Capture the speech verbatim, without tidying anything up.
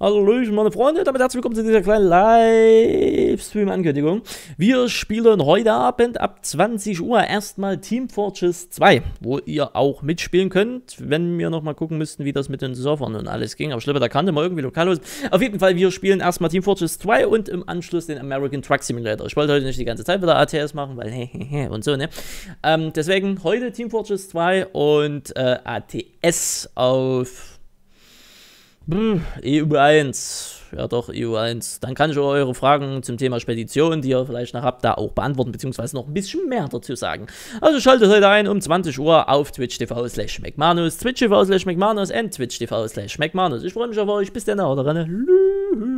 Hallöchen, meine Freunde, damit herzlich willkommen zu dieser kleinen Livestream-Ankündigung. Wir spielen heute Abend ab zwanzig Uhr erstmal Team Fortress zwei, wo ihr auch mitspielen könnt, wenn wir nochmal gucken müssten, wie das mit den Servern und alles ging. Aber ich glaube, da kannte mal irgendwie lokal los. Auf jeden Fall, wir spielen erstmal Team Fortress zwei und im Anschluss den American Truck Simulator. Ich wollte heute nicht die ganze Zeit wieder A T S machen, weil hehehe und so, ne? Ähm, deswegen heute Team Fortress zwei und äh, A T S auf E U eins, ja doch, E U eins. Dann kann ich auch eure Fragen zum Thema Spedition, die ihr vielleicht noch habt, da auch beantworten, beziehungsweise noch ein bisschen mehr dazu sagen. Also schaltet heute ein um zwanzig Uhr auf twitch punkt tv slash mcmanus, twitch punkt tv slash mcmanus und twitch punkt tv slash mcmanus. Ich freue mich auf euch, bis dann, oder?